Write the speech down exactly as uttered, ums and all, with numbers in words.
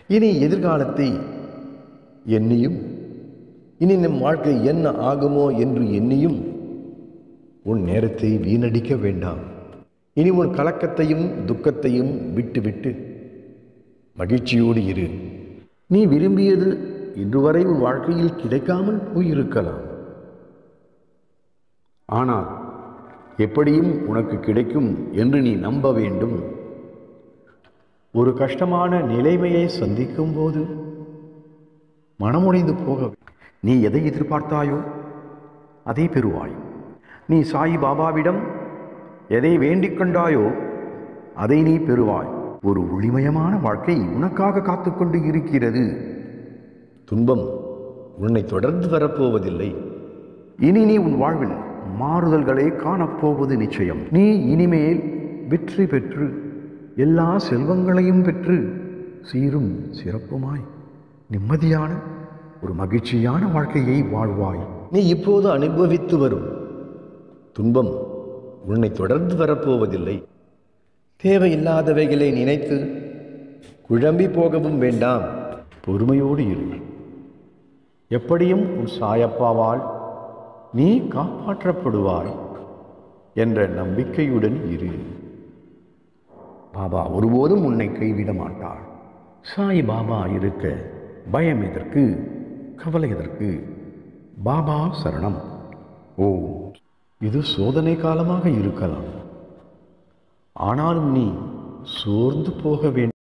இனி எதிர்காலத்தை எண்ணியும் இனி நம் வாழ்க்கை என்ன ஆகுமோ என்று எண்ணியும் உன் நேரத்தை வீணடிக்க வேண்டாம். இனி உன் கலக்கத்தையும் துக்கத்தையும் விட்டுவிட்டு மகிழ்ச்சியோடு இரு. நீ விரும்பியது இன்று வரை உன் வாழ்க்கையில் கிடைக்காமல் போயிருக்கலாம். ஆனால் எப்படியும் உனக்கு கிடைக்கும் என்று நீ நம்ப வேண்டும். ஒரு கஷ்டமான நிலைமையை சந்திக்கும் போது மனமுடைந்து போக நீ எதை எதிர்பார்த்தாயோ அதை பெறுவாய். நீ சாய் பாபாவிடம் எதை வேண்டிக் கொண்டாயோ அதை நீ பெறுவாய். ஒரு ஒளிமயமான வாழ்க்கை உனக்காக காத்துக்கொண்டு இருக்கிறது. துன்பம் உன்னை தொடர்ந்து வரப்போவதில்லை. இனி நீ உன் வாழ்வில் மாறுதல்களை காணப்போவது நிச்சயம். நீ இனிமேல் வெற்றி பெற்று எல்லா செல்வங்களையும் பெற்று சீரும் சிறப்புமாய் நிம்மதியான ஒரு மகிழ்ச்சியான வாழ்க்கையை வாழ்வாய். நீ இப்போது அனுபவித்து வரும் துன்பம் உன்னை தொடர்ந்து வரப்போவதில்லை. தேவையில்லாதவைகளை நினைத்து குழம்பி போகவும் வேண்டாம். பொறுமையோடு இரு. எப்படியும் உன் சாயப்பாவால் நீ காப்பாற்றப்படுவாய் என்ற நம்பிக்கையுடன் இரு. பாபா ஒருபோதும் உன்னை கைவிட மாட்டார். சாய் பாபா இருக்க பயம் எதற்கு, கவலை எதற்கு? பாபா சரணம். ஓ, இது சோதனை காலமாக இருக்கலாம். ஆனாலும் நீ சோர்ந்து போக வேண்டும்.